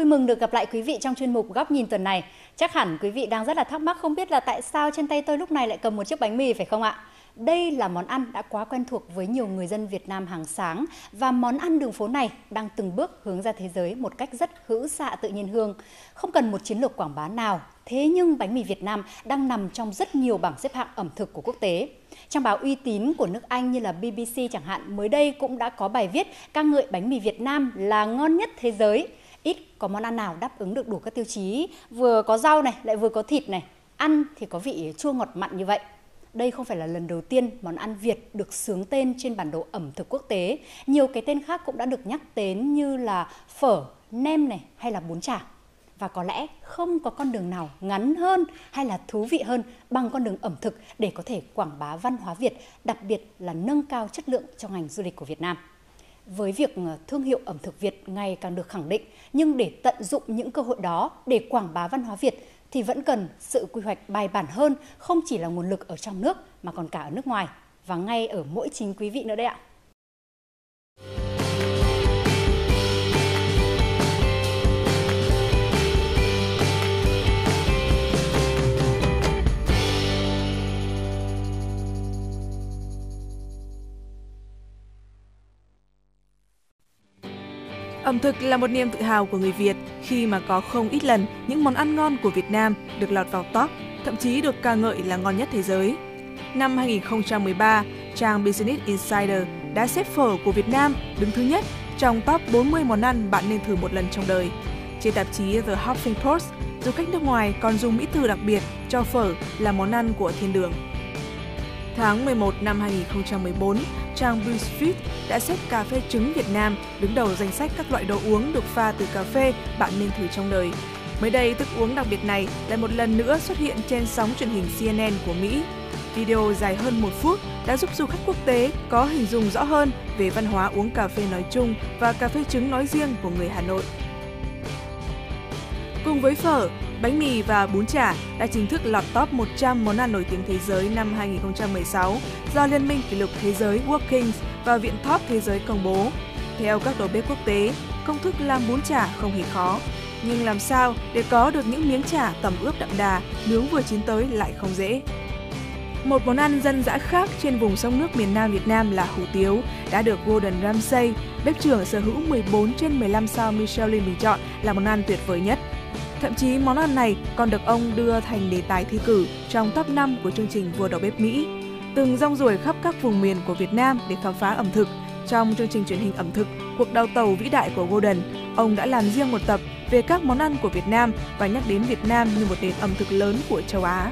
vui mừng được gặp lại quý vị trong chuyên mục Góc nhìn tuần này. Chắc hẳn quý vị đang rất là thắc mắc không biết là tại sao trên tay tôi lúc này lại cầm một chiếc bánh mì phải không ạ? Đây là món ăn đã quá quen thuộc với nhiều người dân Việt Nam hàng sáng và món ăn đường phố này đang từng bước hướng ra thế giới một cách rất hữu xạ tự nhiên hương. Không cần một chiến lược quảng bá nào, thế nhưng bánh mì Việt Nam đang nằm trong rất nhiều bảng xếp hạng ẩm thực của quốc tế. Trang báo uy tín của nước Anh như là BBC chẳng hạn mới đây cũng đã có bài viết ca ngợi bánh mì Việt Nam là ngon nhất thế giới. Ít có món ăn nào đáp ứng được đủ các tiêu chí, vừa có rau này, lại vừa có thịt này, ăn thì có vị chua ngọt mặn như vậy. Đây không phải là lần đầu tiên món ăn Việt được xướng tên trên bản đồ ẩm thực quốc tế. Nhiều cái tên khác cũng đã được nhắc đến như là phở, nem này hay là bún chả. Và có lẽ không có con đường nào ngắn hơn hay là thú vị hơn bằng con đường ẩm thực để có thể quảng bá văn hóa Việt, đặc biệt là nâng cao chất lượng cho ngành du lịch của Việt Nam. Với việc thương hiệu ẩm thực Việt ngày càng được khẳng định, nhưng để tận dụng những cơ hội đó để quảng bá văn hóa Việt thì vẫn cần sự quy hoạch bài bản hơn, không chỉ là nguồn lực ở trong nước mà còn cả ở nước ngoài và ngay ở mỗi chính quý vị nữa đấy ạ. Ẩm thực là một niềm tự hào của người Việt khi mà có không ít lần những món ăn ngon của Việt Nam được lọt vào top, thậm chí được ca ngợi là ngon nhất thế giới. Năm 2013, trang Business Insider đã xếp phở của Việt Nam đứng thứ nhất trong top 40 món ăn bạn nên thử một lần trong đời. Trên tạp chí The Huffington Post, du khách nước ngoài còn dùng mỹ từ đặc biệt cho phở là món ăn của thiên đường. Tháng 11 năm 2014, trang BuzzFeed đã xếp cà phê trứng Việt Nam đứng đầu danh sách các loại đồ uống được pha từ cà phê bạn nên thử trong đời. Mới đây, thức uống đặc biệt này lại một lần nữa xuất hiện trên sóng truyền hình CNN của Mỹ. Video dài hơn 1 phút đã giúp du khách quốc tế có hình dung rõ hơn về văn hóa uống cà phê nói chung và cà phê trứng nói riêng của người Hà Nội. Cùng với phở, bánh mì và bún chả đã chính thức lọt top 100 món ăn nổi tiếng thế giới năm 2016 do Liên minh kỷ lục thế giới Workings và Viện Top Thế giới công bố. Theo các đầu bếp quốc tế, công thức làm bún chả không hề khó. Nhưng làm sao để có được những miếng chả tẩm ướp đậm đà, nướng vừa chín tới lại không dễ. Một món ăn dân dã khác trên vùng sông nước miền Nam Việt Nam là hủ tiếu đã được Gordon Ramsay, bếp trưởng sở hữu 14 trên 15 sao Michelin bình chọn là món ăn tuyệt vời nhất. Thậm chí món ăn này còn được ông đưa thành đề tài thi cử trong top 5 của chương trình Vua đầu bếp Mỹ. Từng rong ruổi khắp các vùng miền của Việt Nam để khám phá ẩm thực, trong chương trình truyền hình ẩm thực Cuộc đào tàu vĩ đại của Gordon, ông đã làm riêng một tập về các món ăn của Việt Nam và nhắc đến Việt Nam như một nền ẩm thực lớn của châu Á.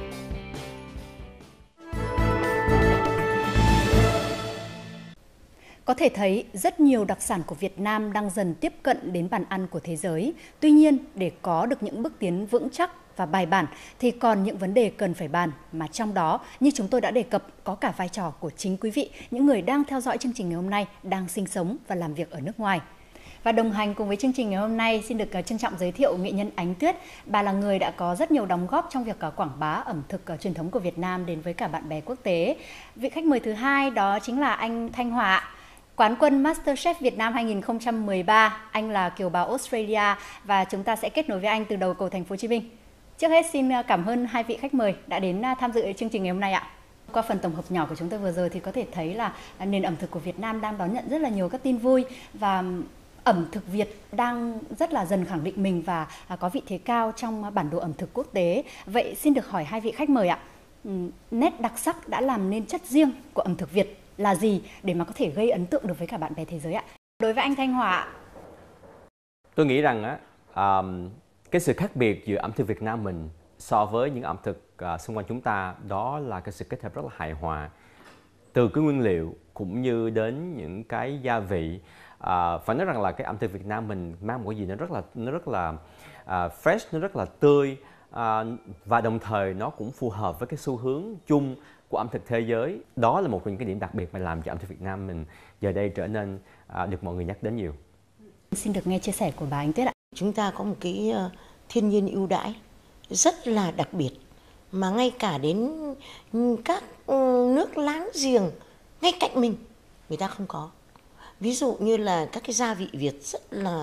Có thể thấy rất nhiều đặc sản của Việt Nam đang dần tiếp cận đến bàn ăn của thế giới. Tuy nhiên, để có được những bước tiến vững chắc và bài bản thì còn những vấn đề cần phải bàn, mà trong đó, như chúng tôi đã đề cập, có cả vai trò của chính quý vị, những người đang theo dõi chương trình ngày hôm nay, đang sinh sống và làm việc ở nước ngoài. Và đồng hành cùng với chương trình ngày hôm nay, xin được trân trọng giới thiệu nghệ nhân Ánh Tuyết. Bà là người đã có rất nhiều đóng góp trong việc quảng bá ẩm thực truyền thống của Việt Nam đến với cả bạn bè quốc tế. Vị khách mời thứ hai đó chính là anh Thanh Hòa, quán quân MasterChef Việt Nam 2013. Anh là kiều bào Australia và chúng ta sẽ kết nối với anh từ đầu cầu Thành phố Hồ Chí Minh. Trước hết xin cảm ơn hai vị khách mời đã đến tham dự chương trình ngày hôm nay ạ. Qua phần tổng hợp nhỏ của chúng tôi vừa rồi thì có thể thấy là nền ẩm thực của Việt Nam đang đón nhận rất là nhiều các tin vui và ẩm thực Việt đang rất là dần khẳng định mình và có vị thế cao trong bản đồ ẩm thực quốc tế. Vậy xin được hỏi hai vị khách mời ạ, nét đặc sắc đã làm nên chất riêng của ẩm thực Việt là gì để mà có thể gây ấn tượng được với cả bạn bè thế giới ạ? Đối với anh Thanh Hòa, tôi nghĩ rằng cái sự khác biệt giữa ẩm thực Việt Nam mình so với những ẩm thực xung quanh chúng ta đó là cái sự kết hợp rất là hài hòa từ cái nguyên liệu cũng như đến những cái gia vị. Phải nói rằng là cái ẩm thực Việt Nam mình mang một cái gì nó rất là fresh, nó rất là tươi và đồng thời nó cũng phù hợp với cái xu hướng chung của ẩm thực thế giới. Đó là một trong những cái điểm đặc biệt mà làm cho ẩm thực Việt Nam mình giờ đây trở nên được mọi người nhắc đến nhiều. Xin được nghe chia sẻ của bà Ánh Tuyết ạ. Chúng ta có một cái thiên nhiên ưu đãi rất là đặc biệt mà ngay cả đến các nước láng giềng ngay cạnh mình người ta không có. Ví dụ như là các cái gia vị Việt rất là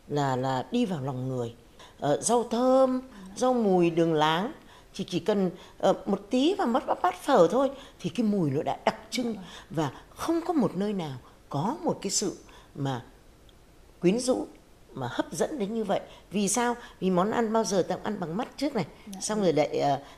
là đi vào lòng người. Rau thơm, rau mùi, đường láng, chỉ cần một tí và mất bát phở thôi thì cái mùi nó đã đặc trưng, và không có một nơi nào có một cái sự mà quyến rũ mà hấp dẫn đến như vậy. Vì sao? Vì món ăn bao giờ ta cũng ăn bằng mắt trước này, xong rồi lại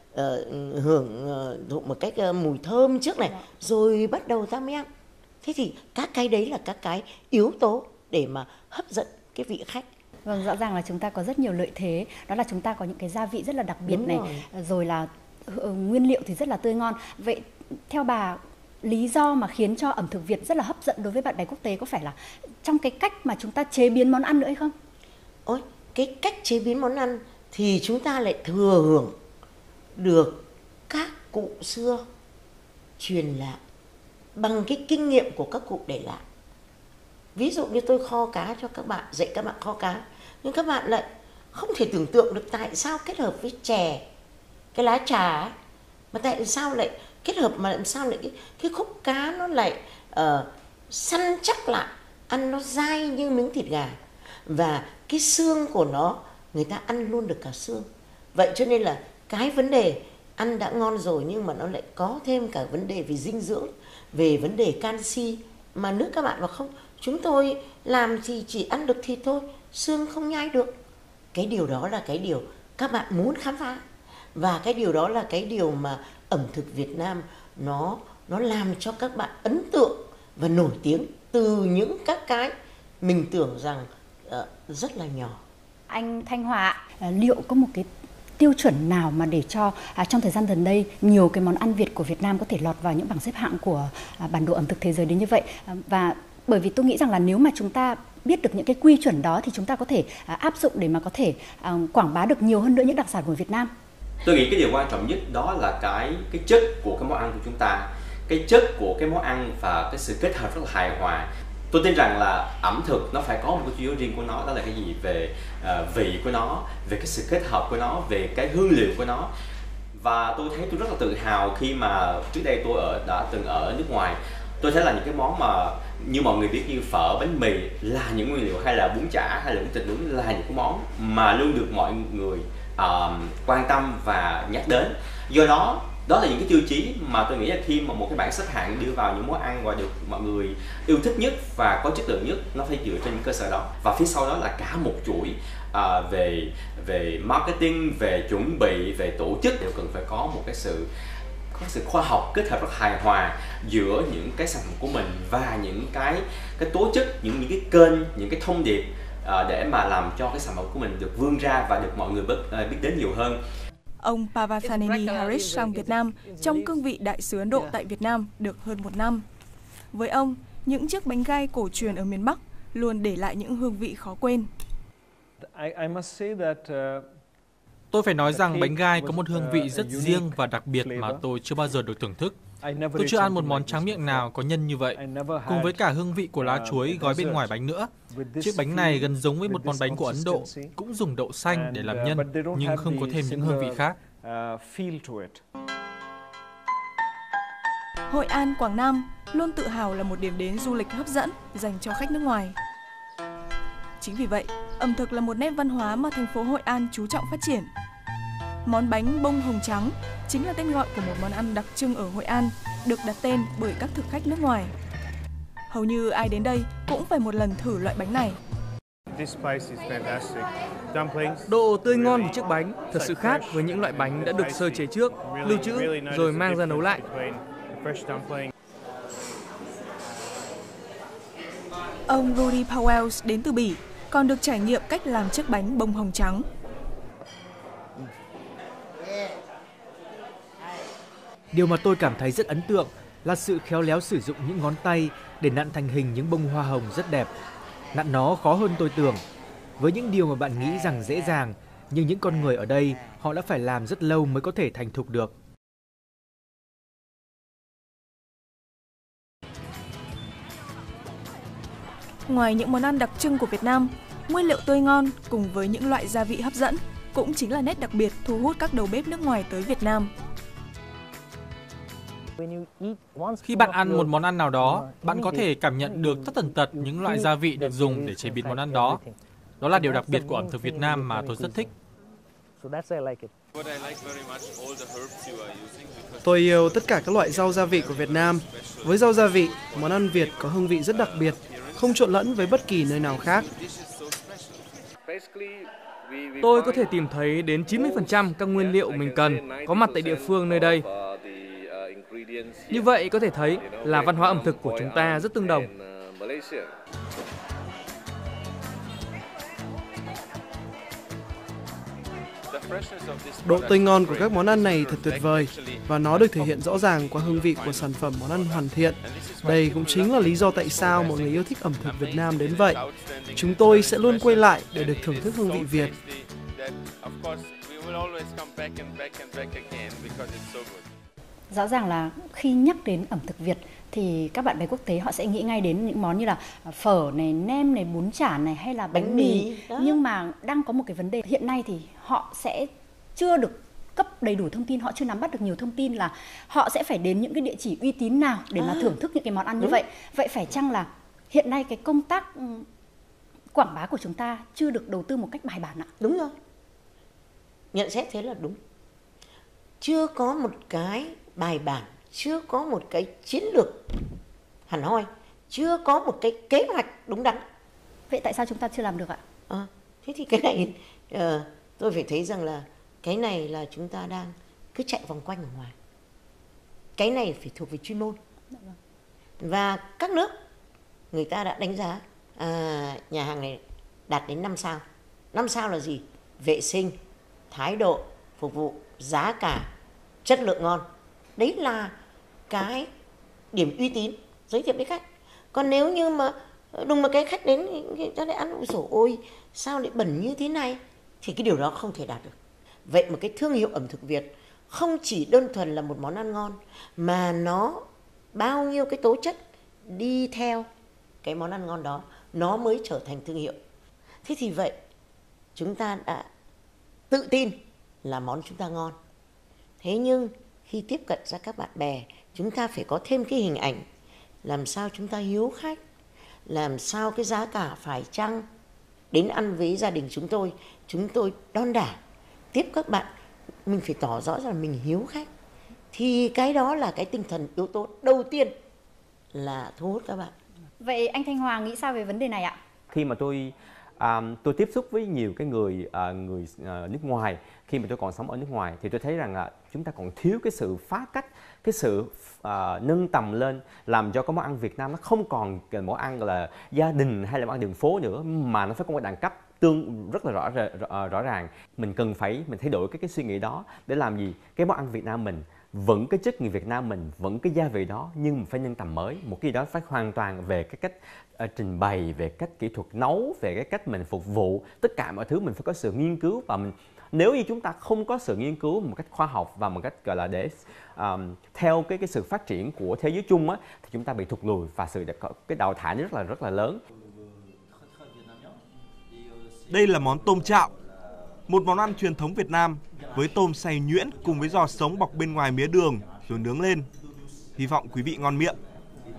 hưởng thụ một cách mùi thơm trước này, rồi bắt đầu ta mới ăn. Thế thì các cái đấy là các cái yếu tố để mà hấp dẫn cái vị khách. Vâng, rõ ràng là chúng ta có rất nhiều lợi thế, đó là chúng ta có những cái gia vị rất là đặc biệt này, rồi là nguyên liệu thì rất là tươi ngon. Vậy theo bà, lý do mà khiến cho ẩm thực Việt rất là hấp dẫn đối với bạn bè quốc tế có phải là trong cái cách mà chúng ta chế biến món ăn nữa hay không? Ôi, cái cách chế biến món ăn thì chúng ta lại thừa hưởng được các cụ xưa truyền lại bằng cái kinh nghiệm của các cụ để lại. Ví dụ như tôi kho cá cho các bạn, dạy các bạn kho cá, nhưng các bạn lại không thể tưởng tượng được tại sao kết hợp với chè, cái lá trà ấy, mà tại sao lại kết hợp, mà làm sao lại cái khúc cá nó lại săn chắc lại, ăn nó dai như miếng thịt gà, và cái xương của nó người ta ăn luôn được cả xương. Vậy cho nên là cái vấn đề ăn đã ngon rồi, nhưng mà nó lại có thêm cả vấn đề về dinh dưỡng, về vấn đề canxi, mà nước các bạn bảo không, chúng tôi làm thì chỉ ăn được thịt thôi, xương không nhai được. Cái điều đó là cái điều các bạn muốn khám phá, và cái điều đó là cái điều mà ẩm thực Việt Nam nó làm cho các bạn ấn tượng và nổi tiếng từ những các cái mình tưởng rằng rất là nhỏ. Anh Thanh Hòa, liệu có một cái tiêu chuẩn nào mà để cho trong thời gian gần đây nhiều cái món ăn Việt của Việt Nam có thể lọt vào những bảng xếp hạng của bản đồ ẩm thực thế giới đến như vậy? Và bởi vì tôi nghĩ rằng là nếu mà chúng ta biết được những cái quy chuẩn đó thì chúng ta có thể áp dụng để mà có thể quảng bá được nhiều hơn nữa những đặc sản của Việt Nam. Tôi nghĩ cái điều quan trọng nhất đó là cái chất của cái món ăn của chúng ta, cái chất của cái món ăn và cái sự kết hợp rất là hài hòa. Tôi tin rằng là ẩm thực nó phải có một cái chủ yếu riêng của nó, đó là cái gì về vị của nó, về cái sự kết hợp của nó, về cái hương liệu của nó. Và tôi thấy tôi rất là tự hào khi mà trước đây tôi đã từng ở nước ngoài. Tôi thấy là những cái món mà như mọi người biết như phở, bánh mì là những nguyên liệu, hay là bún chả, hay là bún thịt nướng là những cái món mà luôn được mọi người quan tâm và nhắc đến. Do đó là những cái tiêu chí mà tôi nghĩ là khi mà một cái bảng xếp hạng đưa vào những món ăn và được mọi người yêu thích nhất và có chất lượng nhất, nó phải dựa trên những cơ sở đó. Và phía sau đó là cả một chuỗi về marketing, về chuẩn bị, về tổ chức đều cần phải có một cái sự khoa học kết hợp rất hài hòa giữa những cái sản phẩm của mình và những cái tố chất, những cái kênh, những cái thông điệp để mà làm cho cái sản phẩm của mình được vươn ra và được mọi người biết đến nhiều hơn. Ông Pavasaneni Harish sang Việt Nam trong cương vị đại sứ Ấn Độ tại Việt Nam được hơn 1 năm. Với ông, những chiếc bánh gai cổ truyền ở miền Bắc luôn để lại những hương vị khó quên. Tôi phải nói rằng bánh gai có một hương vị rất riêng và đặc biệt mà tôi chưa bao giờ được thưởng thức. Tôi chưa ăn một món tráng miệng nào có nhân như vậy, cùng với cả hương vị của lá chuối gói bên ngoài bánh nữa. Chiếc bánh này gần giống với một món bánh của Ấn Độ, cũng dùng đậu xanh để làm nhân, nhưng không có thêm những hương vị khác. Hội An, Quảng Nam luôn tự hào là một điểm đến du lịch hấp dẫn dành cho khách nước ngoài. Chính vì vậy, ẩm thực là một nét văn hóa mà thành phố Hội An chú trọng phát triển. Món bánh bông hồng trắng chính là tên gọi của một món ăn đặc trưng ở Hội An, được đặt tên bởi các thực khách nước ngoài. Hầu như ai đến đây cũng phải một lần thử loại bánh này. Độ tươi ngon của chiếc bánh thật sự khác với những loại bánh đã được sơ chế trước, lưu trữ rồi mang ra nấu lại. Ông Rudy Powell đến từ Bỉ còn được trải nghiệm cách làm chiếc bánh bông hồng trắng. Điều mà tôi cảm thấy rất ấn tượng là sự khéo léo sử dụng những ngón tay để nặn thành hình những bông hoa hồng rất đẹp. Nặn nó khó hơn tôi tưởng. Với những điều mà bạn nghĩ rằng dễ dàng, nhưng những con người ở đây họ đã phải làm rất lâu mới có thể thành thục được. Ngoài những món ăn đặc trưng của Việt Nam, nguyên liệu tươi ngon cùng với những loại gia vị hấp dẫn cũng chính là nét đặc biệt thu hút các đầu bếp nước ngoài tới Việt Nam. Khi bạn ăn một món ăn nào đó, bạn có thể cảm nhận được tất tần tật những loại gia vị được dùng để chế biến món ăn đó. Đó là điều đặc biệt của ẩm thực Việt Nam mà tôi rất thích. Tôi yêu tất cả các loại rau gia vị của Việt Nam. Với rau gia vị, món ăn Việt có hương vị rất đặc biệt, không trộn lẫn với bất kỳ nơi nào khác. Tôi có thể tìm thấy đến 90% các nguyên liệu mình cần có mặt tại địa phương nơi đây. Như vậy có thể thấy là văn hóa ẩm thực của chúng ta rất tương đồng. Độ tươi ngon của các món ăn này thật tuyệt vời và nó được thể hiện rõ ràng qua hương vị của sản phẩm món ăn hoàn thiện. Đây cũng chính là lý do tại sao mọi người yêu thích ẩm thực Việt Nam đến vậy. Chúng tôi sẽ luôn quay lại để được thưởng thức hương vị Việt. Rõ ràng là khi nhắc đến ẩm thực Việt thì các bạn bè quốc tế họ sẽ nghĩ ngay đến những món như là phở này, nem này, bún chả này hay là bánh mì. Nhưng mà đang có một cái vấn đề hiện nay thì họ sẽ chưa được cấp đầy đủ thông tin, họ chưa nắm bắt được nhiều thông tin là họ sẽ phải đến những cái địa chỉ uy tín nào để mà thưởng thức những cái món ăn như vậy. Vậy phải chăng là hiện nay cái công tác quảng bá của chúng ta chưa được đầu tư một cách bài bản ạ? Đúng rồi. Nhận xét thế là đúng. Chưa có một cái bài bản, chưa có một cái chiến lược hẳn hoi, chưa có một cái kế hoạch đúng đắn. Vậy tại sao chúng ta chưa làm được ạ? Thế thì cái này tôi phải thấy rằng là cái này là chúng ta đang cứ chạy vòng quanh ở ngoài. Cái này phải thuộc về chuyên môn. Và các nước người ta đã đánh giá nhà hàng này đạt đến 5 sao. 5 sao là gì? Vệ sinh, thái độ, phục vụ, giá cả, chất lượng ngon. Đấy là cái điểm uy tín giới thiệu với khách. Còn nếu như mà đùng mà cái khách đến người ta lại ăn ôi dồi ôi sao lại bẩn như thế này thì cái điều đó không thể đạt được. Vậy một cái thương hiệu ẩm thực Việt không chỉ đơn thuần là một món ăn ngon mà nó bao nhiêu cái tố chất đi theo cái món ăn ngon đó nó mới trở thành thương hiệu. Thế thì vậy chúng ta đã tự tin là món chúng ta ngon. Thế nhưng khi tiếp cận ra các bạn bè, chúng ta phải có thêm cái hình ảnh làm sao chúng ta hiếu khách, làm sao cái giá cả phải chăng. Đến ăn với gia đình chúng tôi đon đả tiếp các bạn, mình phải tỏ rõ là mình hiếu khách. Thì cái đó là cái tinh thần yếu tố đầu tiên là thu hút các bạn. Vậy anh Thanh Hoàng nghĩ sao về vấn đề này ạ? Khi mà tôi tiếp xúc với nhiều cái người nước ngoài, khi mà tôi còn sống ở nước ngoài thì tôi thấy rằng là chúng ta còn thiếu cái sự phá cách, cái sự nâng tầm lên, làm cho cái món ăn Việt Nam nó không còn cái món ăn gọi là gia đình hay là món ăn đường phố nữa, mà nó phải có một đẳng cấp rất là rõ ràng. Mình cần phải thay đổi cái suy nghĩ đó để làm gì? Cái món ăn Việt Nam mình vẫn cái chất người Việt Nam mình, vẫn cái gia vị đó, nhưng mà phải nâng tầm mới. Một cái đó phải hoàn toàn về cái cách trình bày, về cách kỹ thuật nấu, về cái cách mình phục vụ. Tất cả mọi thứ mình phải có sự nghiên cứu, và nếu như chúng ta không có sự nghiên cứu một cách khoa học và một cách gọi là để theo cái sự phát triển của thế giới chung á, thì chúng ta bị thụt lùi và cái đào thải rất là lớn. Đây là món tôm chạo, một món ăn truyền thống Việt Nam với tôm xay nhuyễn cùng với giò sống bọc bên ngoài mía đường rồi nướng lên. Hy vọng quý vị ngon miệng.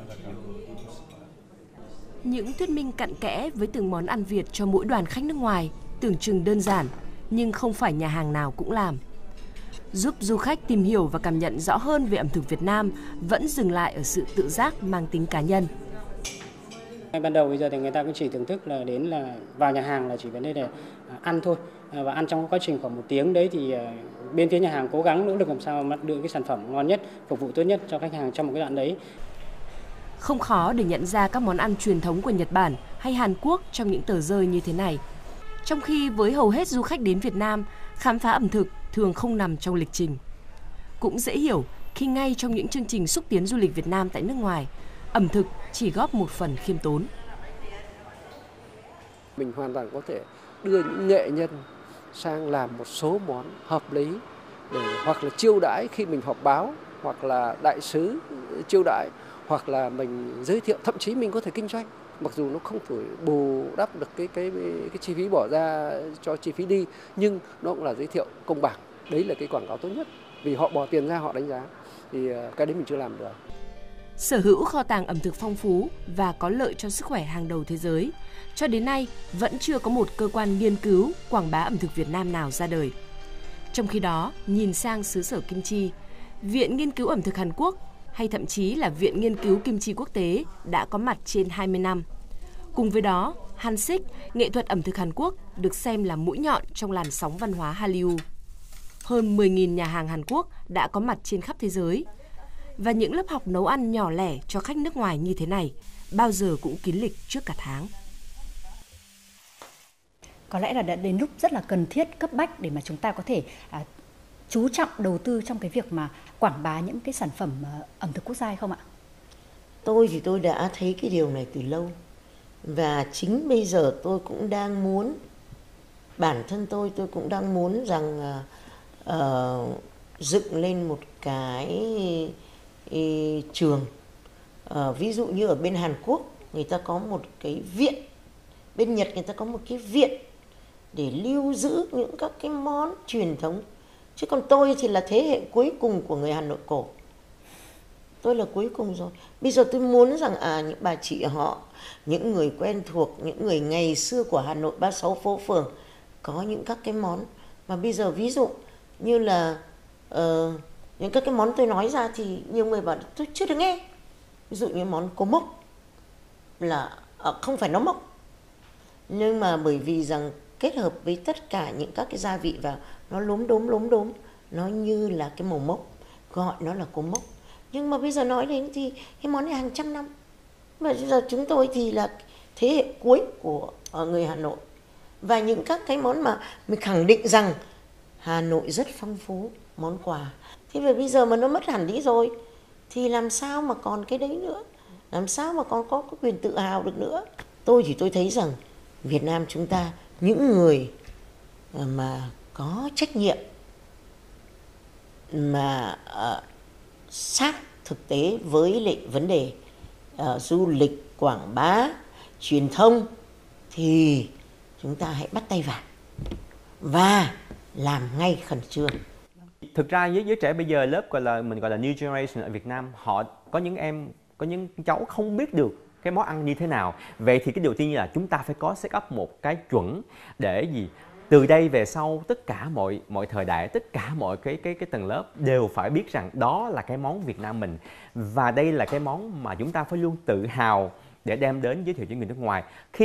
Những thuyết minh cặn kẽ với từng món ăn Việt cho mỗi đoàn khách nước ngoài tưởng chừng đơn giản, nhưng không phải nhà hàng nào cũng làm. Giúp du khách tìm hiểu và cảm nhận rõ hơn về ẩm thực Việt Nam vẫn dừng lại ở sự tự giác mang tính cá nhân. Ban đầu bây giờ thì người ta cũng chỉ thưởng thức là đến là vào nhà hàng là chỉ vấn đề để ăn thôi, và ăn trong quá trình khoảng 1 tiếng đấy thì bên phía nhà hàng cố gắng nỗ lực làm sao mà đưa cái sản phẩm ngon nhất, phục vụ tốt nhất cho khách hàng trong một cái đoạn đấy. Không khó để nhận ra các món ăn truyền thống của Nhật Bản hay Hàn Quốc trong những tờ rơi như thế này. Trong khi với hầu hết du khách đến Việt Nam, khám phá ẩm thực thường không nằm trong lịch trình. Cũng dễ hiểu khi ngay trong những chương trình xúc tiến du lịch Việt Nam tại nước ngoài, ẩm thực chỉ góp một phần khiêm tốn. Mình hoàn toàn có thể đưa những nghệ nhân sang làm một số món hợp lý để hoặc là chiêu đãi khi mình họp báo, hoặc là đại sứ chiêu đãi, hoặc là mình giới thiệu, thậm chí mình có thể kinh doanh. Mặc dù nó không thể bù đắp được cái chi phí bỏ ra cho chi phí đi, nhưng nó cũng là giới thiệu công bằng. Đấy là cái quảng cáo tốt nhất, vì họ bỏ tiền ra họ đánh giá, thì cái đấy mình chưa làm được. sở hữu kho tàng ẩm thực phong phú và có lợi cho sức khỏe hàng đầu thế giới. Cho đến nay, vẫn chưa có một cơ quan nghiên cứu quảng bá ẩm thực Việt Nam nào ra đời. Trong khi đó, nhìn sang xứ sở kim chi, Viện Nghiên cứu ẩm thực Hàn Quốc hay thậm chí là Viện Nghiên cứu Kim chi Quốc tế đã có mặt trên 20 năm. Cùng với đó, Hansik, nghệ thuật ẩm thực Hàn Quốc, được xem là mũi nhọn trong làn sóng văn hóa Hallyu. Hơn 10.000 nhà hàng Hàn Quốc đã có mặt trên khắp thế giới. Và những lớp học nấu ăn nhỏ lẻ cho khách nước ngoài như thế này bao giờ cũng kín lịch trước cả tháng. Có lẽ là đã đến lúc rất là cần thiết, cấp bách để mà chúng ta có thể chú trọng đầu tư trong cái việc mà quảng bá những cái sản phẩm ẩm thực quốc gia hay không ạ? Tôi thì tôi đã thấy cái điều này từ lâu. Và chính bây giờ tôi cũng đang muốn, bản thân tôi cũng đang muốn rằng dựng lên một cái trường. Ví dụ như ở bên Hàn Quốc người ta có một cái viện, bên Nhật người ta có một cái viện để lưu giữ những các cái món truyền thống. Chứ còn tôi thì là thế hệ cuối cùng của người Hà Nội cổ. Tôi là cuối cùng rồi. Bây giờ tôi muốn rằng những bà chị họ, những người quen thuộc, những người ngày xưa của Hà Nội 36 phố phường có những các cái món mà bây giờ ví dụ như là những các cái món tôi nói ra thì nhiều người bảo tôi chưa được nghe. Ví dụ như món cô mốc là không phải nó mốc, nhưng mà bởi vì rằng kết hợp với tất cả những các cái gia vị vào, nó lốm đốm, nó như là cái màu mốc, gọi nó là cô mốc. Nhưng mà bây giờ nói đến thì cái món này hàng trăm năm. Mà bây giờ chúng tôi thì là thế hệ cuối của người Hà Nội. Và những các cái món mà mình khẳng định rằng Hà Nội rất phong phú món quà. Thế vì bây giờ mà nó mất hẳn đi rồi thì làm sao mà còn cái đấy nữa? Làm sao mà còn có quyền tự hào được nữa? Tôi thì tôi thấy rằng Việt Nam chúng ta, những người mà có trách nhiệm, mà sát thực tế với lại vấn đề du lịch, quảng bá, truyền thông thì chúng ta hãy bắt tay vào và làm ngay khẩn trương. Thực ra với giới trẻ bây giờ, lớp mình gọi là New Generation ở Việt Nam, họ có những cháu không biết được cái món ăn như thế nào. Vậy thì cái điều tiên là chúng ta phải có set up một cái chuẩn để gì? Từ đây về sau tất cả mọi thời đại, tất cả mọi cái tầng lớp đều phải biết rằng đó là cái món Việt Nam mình. Và đây là cái món mà chúng ta phải luôn tự hào để đem đến giới thiệu cho người nước ngoài.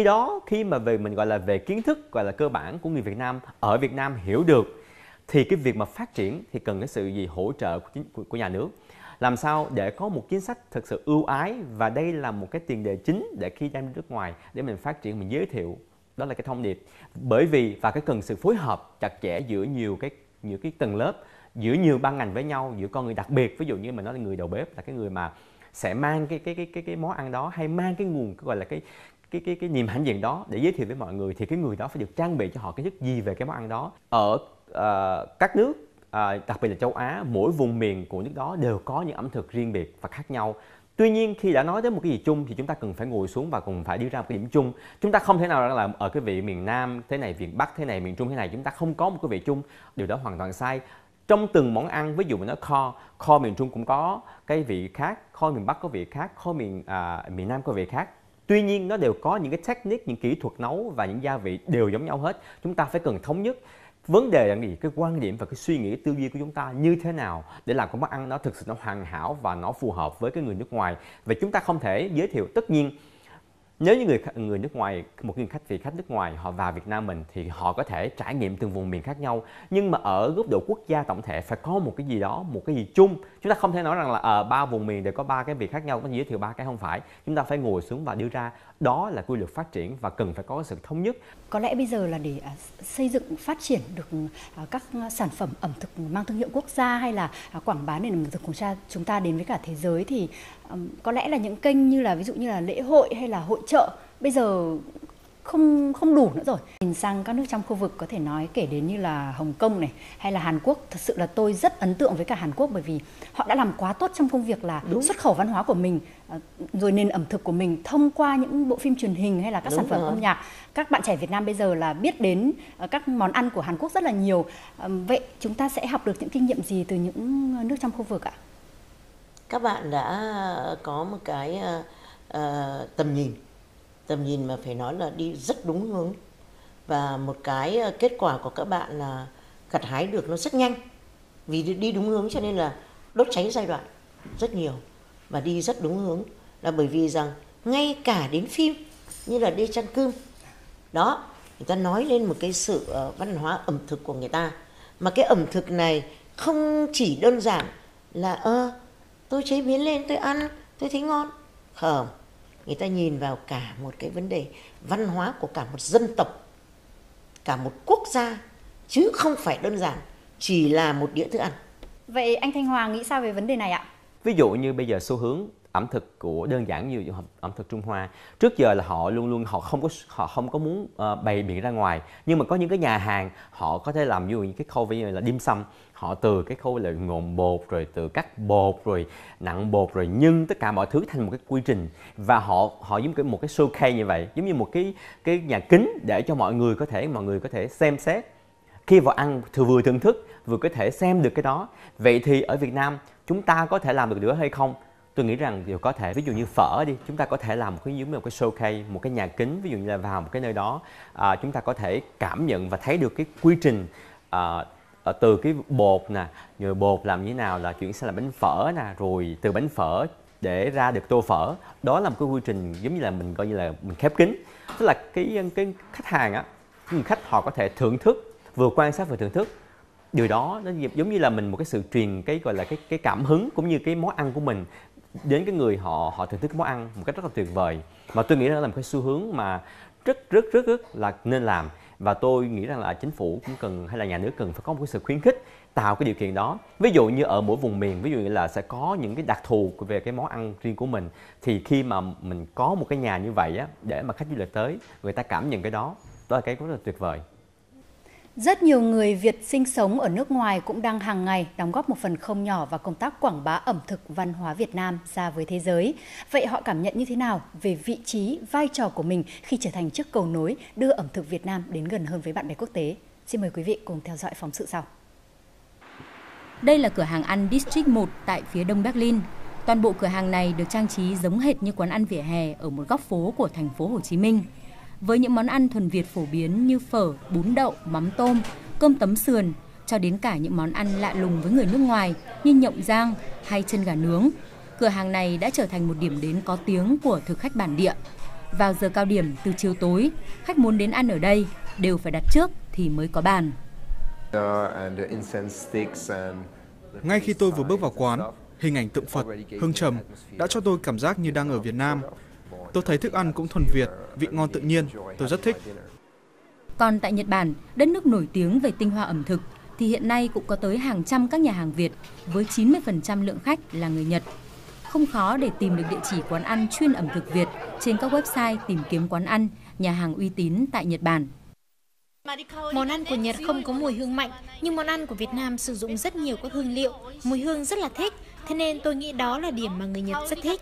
Khi mà mình gọi là về kiến thức gọi là cơ bản của người Việt Nam ở Việt Nam hiểu được, thì cái việc mà phát triển thì cần cái sự hỗ trợ của nhà nước. Làm sao để có một chính sách thực sự ưu ái, và đây là một cái tiền đề chính để khi đem đến nước ngoài để mình phát triển, mình giới thiệu. Đó là cái thông điệp. Bởi vì và cái cần sự phối hợp chặt chẽ giữa nhiều cái tầng lớp, giữa nhiều ban ngành với nhau, giữa con người đặc biệt. Ví dụ như mình nói là người đầu bếp là cái người mà sẽ mang cái món ăn đó, hay mang cái nguồn gọi là cái niềm hãnh diện đó để giới thiệu với mọi người, thì cái người đó phải được trang bị cho họ cái thức gì về cái món ăn đó. Ở các nước, đặc biệt là châu Á, mỗi vùng miền của nước đó đều có những ẩm thực riêng biệt và khác nhau. Tuy nhiên khi đã nói đến một cái gì chung thì chúng ta cần phải ngồi xuống và cùng phải đưa ra một cái điểm chung. Chúng ta không thể nào là ở cái vị miền Nam thế này, miền Bắc thế này, miền Trung thế này, chúng ta không có một cái vị chung. Điều đó hoàn toàn sai. Trong từng món ăn, ví dụ mình nói kho miền Trung cũng có cái vị khác, kho miền Bắc có vị khác, kho miền Nam có vị khác. Tuy nhiên nó đều có những cái technique, những kỹ thuật nấu và những gia vị đều giống nhau hết. Chúng ta phải cần thống nhất. Vấn đề là gì? Cái quan điểm và cái suy nghĩ, tư duy của chúng ta như thế nào để làm cái món ăn nó thực sự nó hoàn hảo và nó phù hợp với cái người nước ngoài. Vậy chúng ta không thể giới thiệu, tất nhiên nếu như người nước ngoài, một vị khách nước ngoài họ vào Việt Nam mình thì họ có thể trải nghiệm từng vùng miền khác nhau, nhưng mà ở góc độ quốc gia tổng thể phải có một cái gì đó, một cái gì chung. Chúng ta không thể nói rằng là ở 3 vùng miền đều có 3 cái vị khác nhau, có giới thiệu 3 cái, không phải. Chúng ta phải ngồi xuống và đưa ra đó là quy luật phát triển và cần phải có sự thống nhất. Có lẽ bây giờ là để xây dựng phát triển được các sản phẩm ẩm thực mang thương hiệu quốc gia hay là quảng bá nền ẩm thực của chúng ta đến với cả thế giới thì có lẽ là những kênh như là ví dụ như là lễ hội hay là hội chợ bây giờ không đủ nữa rồi. Nhìn sang các nước trong khu vực có thể nói kể đến như là Hồng Kông này hay là Hàn Quốc, thật sự là tôi rất ấn tượng với cả Hàn Quốc bởi vì họ đã làm quá tốt trong công việc là xuất khẩu văn hóa của mình, rồi nền ẩm thực của mình thông qua những bộ phim truyền hình hay là các sản phẩm âm nhạc. Các bạn trẻ Việt Nam bây giờ là biết đến các món ăn của Hàn Quốc rất là nhiều. Vậy chúng ta sẽ học được những kinh nghiệm gì từ những nước trong khu vực ạ? các bạn đã có một cái tầm nhìn mà phải nói là đi rất đúng hướng, và một cái kết quả của các bạn là gặt hái được nó rất nhanh, vì đi đúng hướng cho nên là đốt cháy giai đoạn rất nhiều và đi rất đúng hướng, là bởi vì rằng ngay cả đến phim như là Đê Chăn Cơm đó, người ta nói lên một cái sự văn hóa ẩm thực của người ta, mà cái ẩm thực này không chỉ đơn giản là tôi chế biến lên tôi ăn tôi thấy ngon, không, người ta nhìn vào cả một cái vấn đề văn hóa của cả một dân tộc, cả một quốc gia, chứ không phải đơn giản chỉ là một đĩa thức ăn. Vậy anh Thanh Hoàng nghĩ sao về vấn đề này ạ? Ví dụ như bây giờ xu hướng ẩm thực của đơn giản như ẩm thực Trung Hoa, trước giờ là họ luôn họ không có muốn bày biện ra ngoài, nhưng mà có những cái nhà hàng họ có thể làm như những cái khâu ví dụ như là dim sum, họ từ cái khâu là ngộm bột, rồi từ cắt bột, rồi nặn bột, rồi nhân tất cả mọi thứ thành một cái quy trình, và họ giống một cái showcase như vậy, giống như một cái nhà kính để cho mọi người có thể xem xét, khi vào ăn thì vừa thưởng thức vừa có thể xem được cái đó. Vậy thì ở Việt Nam chúng ta có thể làm được điều đó hay không? Tôi nghĩ rằng điều có thể. Ví dụ như phở đi, chúng ta có thể làm một cái showcase, một cái nhà kính, ví dụ như là vào một cái nơi đó, chúng ta có thể cảm nhận và thấy được cái quy trình từ cái bột nè, rồi bột làm như thế nào là chuyển sang làm bánh phở nè, rồi từ bánh phở để ra được tô phở. Đó là một cái quy trình giống như là mình coi như là mình khép kín. Tức là cái khách hàng á, người khách họ có thể thưởng thức, vừa quan sát vừa thưởng thức. Điều đó nó giống như là mình một cái sự truyền cái gọi là cái cảm hứng cũng như cái món ăn của mình đến cái người họ thưởng thức cái món ăn một cách rất là tuyệt vời. Mà tôi nghĩ đó là một cái xu hướng mà rất là nên làm, và tôi nghĩ rằng là chính phủ cũng cần, hay là nhà nước cần phải có một cái sự khuyến khích tạo cái điều kiện đó. Ví dụ như ở mỗi vùng miền, ví dụ như là sẽ có những cái đặc thù về cái món ăn riêng của mình, thì khi mà mình có một cái nhà như vậy á, để mà khách du lịch tới người ta cảm nhận cái đó là cái rất là tuyệt vời. Rất nhiều người Việt sinh sống ở nước ngoài cũng đang hàng ngày đóng góp một phần không nhỏ vào công tác quảng bá ẩm thực văn hóa Việt Nam ra với thế giới. Vậy họ cảm nhận như thế nào về vị trí, vai trò của mình khi trở thành chiếc cầu nối đưa ẩm thực Việt Nam đến gần hơn với bạn bè quốc tế? Xin mời quý vị cùng theo dõi phóng sự sau. Đây là cửa hàng ăn District 1 tại phía đông Berlin. Toàn bộ cửa hàng này được trang trí giống hệt như quán ăn vỉa hè ở một góc phố của thành phố Hồ Chí Minh. Với những món ăn thuần Việt phổ biến như phở, bún đậu, mắm tôm, cơm tấm sườn, cho đến cả những món ăn lạ lùng với người nước ngoài như nhộng rang hay chân gà nướng, cửa hàng này đã trở thành một điểm đến có tiếng của thực khách bản địa. Vào giờ cao điểm từ chiều tối, khách muốn đến ăn ở đây đều phải đặt trước thì mới có bàn. Ngay khi tôi vừa bước vào quán, hình ảnh tượng Phật, hương trầm đã cho tôi cảm giác như đang ở Việt Nam. Tôi thấy thức ăn cũng thuần Việt, vị ngon tự nhiên, tôi rất thích. Còn tại Nhật Bản, đất nước nổi tiếng về tinh hoa ẩm thực, thì hiện nay cũng có tới hàng trăm các nhà hàng Việt với 90% lượng khách là người Nhật. Không khó để tìm được địa chỉ quán ăn chuyên ẩm thực Việt trên các website tìm kiếm quán ăn, nhà hàng uy tín tại Nhật Bản. Món ăn của Nhật không có mùi hương mạnh, nhưng món ăn của Việt Nam sử dụng rất nhiều các hương liệu, mùi hương rất là thích, thế nên tôi nghĩ đó là điểm mà người Nhật rất thích.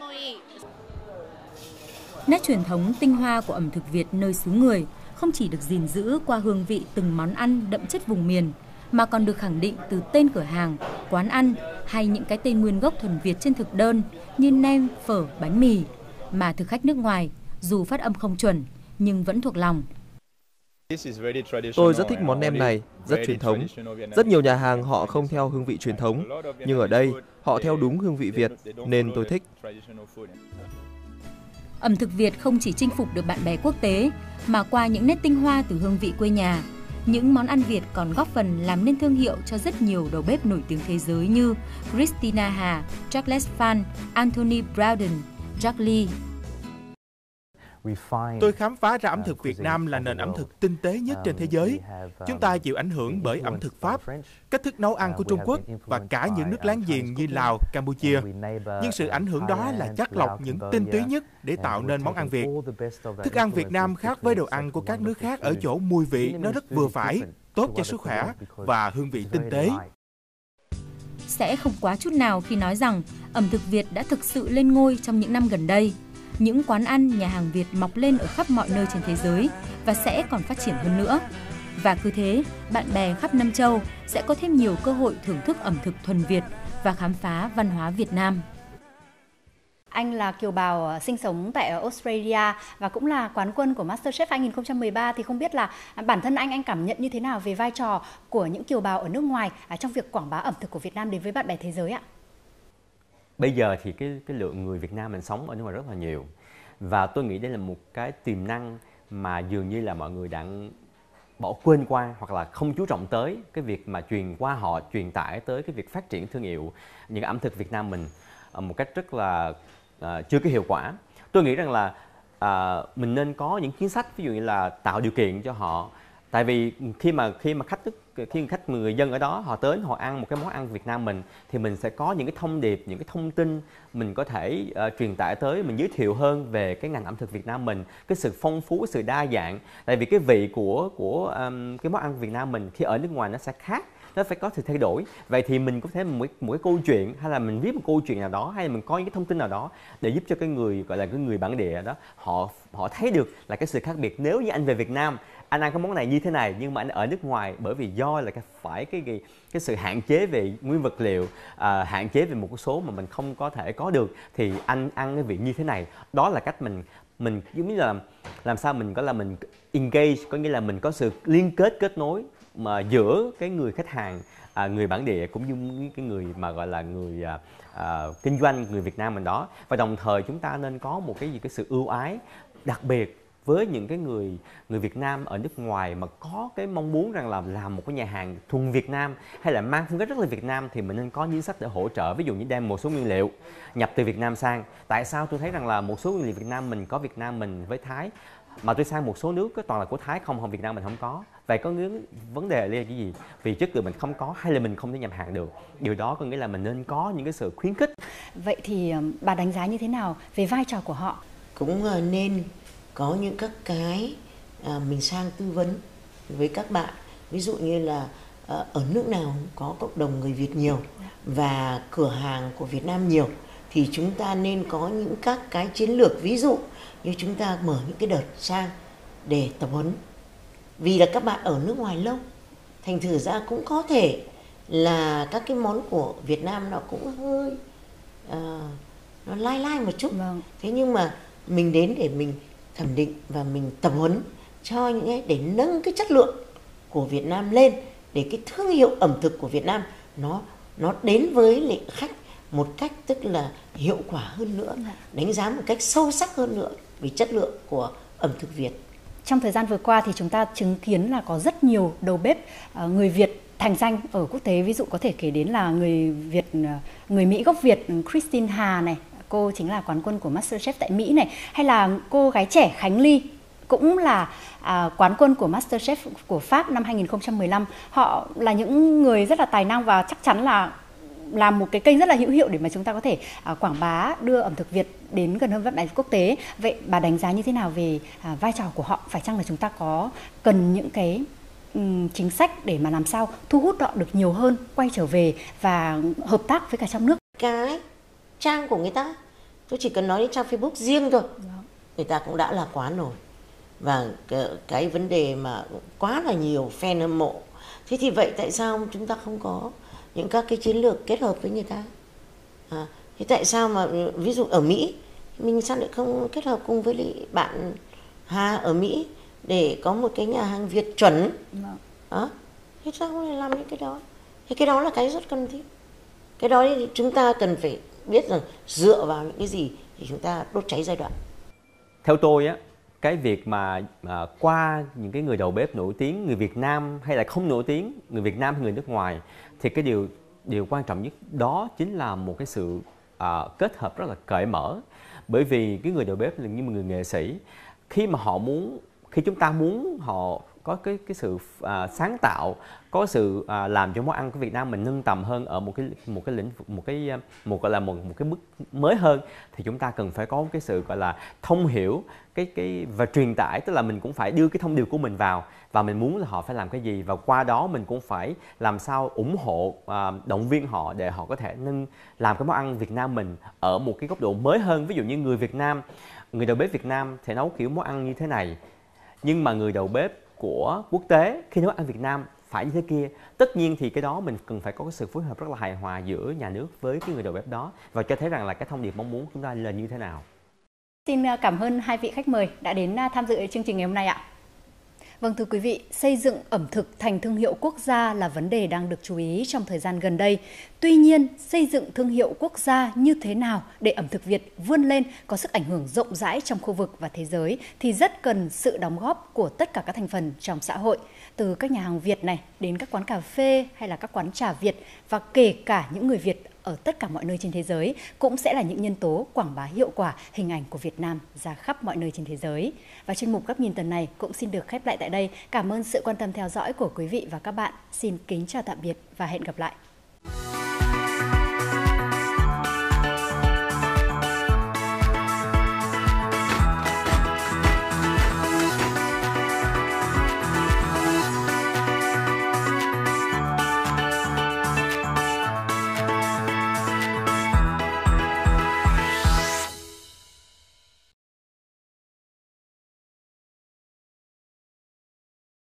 Nét truyền thống tinh hoa của ẩm thực Việt nơi xứ người không chỉ được gìn giữ qua hương vị từng món ăn đậm chất vùng miền, mà còn được khẳng định từ tên cửa hàng, quán ăn hay những cái tên nguyên gốc thuần Việt trên thực đơn như nem, phở, bánh mì, mà thực khách nước ngoài dù phát âm không chuẩn nhưng vẫn thuộc lòng. Tôi rất thích món nem này, rất truyền thống. Rất nhiều nhà hàng họ không theo hương vị truyền thống, nhưng ở đây họ theo đúng hương vị Việt nên tôi thích. Ẩm thực Việt không chỉ chinh phục được bạn bè quốc tế, mà qua những nét tinh hoa từ hương vị quê nhà, những món ăn Việt còn góp phần làm nên thương hiệu cho rất nhiều đầu bếp nổi tiếng thế giới như Christina Hà, Jacques Fan, Anthony Bourdain, Jack Lee. Tôi khám phá ra ẩm thực Việt Nam là nền ẩm thực tinh tế nhất trên thế giới. Chúng ta chịu ảnh hưởng bởi ẩm thực Pháp, cách thức nấu ăn của Trung Quốc và cả những nước láng giềng như Lào, Campuchia. Nhưng sự ảnh hưởng đó là chắt lọc những tinh túy nhất để tạo nên món ăn Việt. Thức ăn Việt Nam khác với đồ ăn của các nước khác ở chỗ mùi vị nó rất vừa phải, tốt cho sức khỏe và hương vị tinh tế. Sẽ không quá chút nào khi nói rằng ẩm thực Việt đã thực sự lên ngôi trong những năm gần đây. Những quán ăn, nhà hàng Việt mọc lên ở khắp mọi nơi trên thế giới và sẽ còn phát triển hơn nữa. Và cứ thế, bạn bè khắp Nam Châu sẽ có thêm nhiều cơ hội thưởng thức ẩm thực thuần Việt và khám phá văn hóa Việt Nam. Anh là kiều bào sinh sống tại Australia và cũng là quán quân của MasterChef 2013, thì không biết là bản thân anh cảm nhận như thế nào về vai trò của những kiều bào ở nước ngoài trong việc quảng bá ẩm thực của Việt Nam đến với bạn bè thế giới ạ? Bây giờ thì cái lượng người Việt Nam mình sống ở nước ngoài rất là nhiều, và tôi nghĩ đây là một cái tiềm năng mà dường như là mọi người đang bỏ quên qua hoặc là không chú trọng tới cái việc mà truyền tải tới cái việc phát triển thương hiệu những ẩm thực Việt Nam mình một cách rất là chưa có hiệu quả. Tôi nghĩ rằng là mình nên có những chính sách, ví dụ như là tạo điều kiện cho họ. Tại vì khi mà người dân ở đó họ tới họ ăn một cái món ăn Việt Nam mình, thì mình sẽ có những cái thông điệp, những cái thông tin mình có thể truyền tải tới, mình giới thiệu hơn về cái ngành ẩm thực Việt Nam mình, cái sự phong phú, sự đa dạng. Tại vì cái vị của cái món ăn Việt Nam mình khi ở nước ngoài nó sẽ khác, nó phải có sự thay đổi. Vậy thì mình có thể một cái câu chuyện, hay là mình viết một câu chuyện nào đó, hay là mình có những cái thông tin nào đó để giúp cho cái người gọi là cái người bản địa đó họ thấy được là cái sự khác biệt. Nếu như anh về Việt Nam, anh ăn cái món này như thế này, nhưng mà anh ở nước ngoài bởi vì do là cái sự hạn chế về nguyên vật liệu, hạn chế về một số mà mình không có thể có được, thì anh ăn cái vị như thế này. Đó là cách mình giống như là làm sao mình mình engage, có nghĩa là mình có sự liên kết nối mà giữa cái người khách hàng, người bản địa cũng như cái người mà gọi là người kinh doanh, người Việt Nam mình đó. Và đồng thời chúng ta nên có một cái sự ưu ái đặc biệt với những cái người Việt Nam ở nước ngoài mà có cái mong muốn rằng là làm một cái nhà hàng thuần Việt Nam hay là mang phong cách rất là Việt Nam, thì mình nên có chính sách để hỗ trợ. Ví dụ như đem một số nguyên liệu nhập từ Việt Nam sang. Tại sao tôi thấy rằng là một số nguyên liệu Việt Nam mình có Việt Nam mình với Thái, mà tôi sang một số nước toàn là của Thái không, Việt Nam mình không có. Vậy có nghĩa vấn đề là cái gì? Vì chất lượng mình không có, hay là mình không thể nhập hàng được? Điều đó có nghĩa là mình nên có những cái sự khuyến khích. Vậy thì bà đánh giá như thế nào về vai trò của họ? Cũng nên có những các cái mình sang tư vấn với các bạn. Ví dụ như là ở nước nào có cộng đồng người Việt nhiều và cửa hàng của Việt Nam nhiều, thì chúng ta nên có những các cái chiến lược. Ví dụ như chúng ta mở những cái đợt sang để tập huấn. Vì là các bạn ở nước ngoài lâu, thành thử ra cũng có thể là các cái món của Việt Nam nó cũng hơi nó lai một chút. Thế nhưng mà mình đến để mình thẩm định và mình tập huấn cho những cái để nâng cái chất lượng của Việt Nam lên, để cái thương hiệu ẩm thực của Việt Nam nó đến với lại khách một cách tức là hiệu quả hơn nữa, đánh giá một cách sâu sắc hơn nữa về chất lượng của ẩm thực Việt. Trong thời gian vừa qua thì chúng ta chứng kiến là có rất nhiều đầu bếp người Việt thành danh ở quốc tế. Ví dụ có thể kể đến là người Mỹ gốc Việt Christine Hà này, cô chính là quán quân của MasterChef tại Mỹ này, hay là cô gái trẻ Khánh Ly cũng là quán quân của MasterChef của Pháp năm 2015. Họ là những người rất là tài năng và chắc chắn là làm một cái kênh rất là hữu hiệu để mà chúng ta có thể quảng bá, đưa ẩm thực Việt đến gần hơn bạn bè quốc tế. Vậy bà đánh giá như thế nào về vai trò của họ? Phải chăng là chúng ta cần những cái chính sách để mà làm sao thu hút họ được nhiều hơn, quay trở về và hợp tác với cả trong nước? Cái trang của người ta, tôi chỉ cần nói đến trang Facebook riêng thôi, người ta cũng đã là quán rồi. Và cái vấn đề mà quá là nhiều fan hâm mộ. Thế thì vậy tại sao chúng ta không có những các cái chiến lược kết hợp với người ta? Thế tại sao mà ví dụ ở Mỹ mình sao lại không kết hợp cùng với lại bạn Hà ở Mỹ để có một cái nhà hàng Việt chuẩn? Thế sao không lại làm những cái đó? Thế cái đó là cái rất cần thiết. Cái đó thì chúng ta cần phải biết rằng dựa vào những cái gì thì chúng ta đốt cháy giai đoạn. Theo tôi á, cái việc mà qua những cái người đầu bếp nổi tiếng, người Việt Nam hay là không nổi tiếng, người Việt Nam hay người nước ngoài, thì cái điều quan trọng nhất đó chính là một cái sự kết hợp rất là cởi mở. Bởi vì cái người đầu bếp là như một người nghệ sĩ, khi chúng ta muốn họ có cái sự sáng tạo, có sự làm cho món ăn của Việt Nam mình nâng tầm hơn ở một cái lĩnh vực, một cái mức mới hơn, thì chúng ta cần phải có cái sự gọi là thông hiểu và truyền tải, tức là mình cũng phải đưa cái thông điệp của mình vào và mình muốn là họ phải làm cái gì, và qua đó mình cũng phải làm sao ủng hộ, động viên họ để họ có thể làm cái món ăn Việt Nam mình ở một cái góc độ mới hơn. Ví dụ như người Việt Nam, người đầu bếp Việt Nam sẽ nấu kiểu món ăn như thế này, nhưng mà người đầu bếp của quốc tế khi nấu ăn Việt Nam phải như thế kia. Tất nhiên thì cái đó mình cần phải có cái sự phối hợp rất là hài hòa giữa nhà nước với cái người đầu bếp đó, và cho thấy rằng là cái thông điệp mong muốn chúng ta là như thế nào. Xin cảm ơn hai vị khách mời đã đến tham dự chương trình ngày hôm nay ạ. Vâng, thưa quý vị, xây dựng ẩm thực thành thương hiệu quốc gia là vấn đề đang được chú ý trong thời gian gần đây. Tuy nhiên, xây dựng thương hiệu quốc gia như thế nào để ẩm thực Việt vươn lên có sức ảnh hưởng rộng rãi trong khu vực và thế giới thì rất cần sự đóng góp của tất cả các thành phần trong xã hội, từ các nhà hàng Việt này đến các quán cà phê hay là các quán trà Việt, và kể cả những người Việt ở tất cả mọi nơi trên thế giới cũng sẽ là những nhân tố quảng bá hiệu quả hình ảnh của Việt Nam ra khắp mọi nơi trên thế giới. Và chuyên mục Góc nhìn tuần này cũng xin được khép lại tại đây. Cảm ơn sự quan tâm theo dõi của quý vị và các bạn. Xin kính chào tạm biệt và hẹn gặp lại.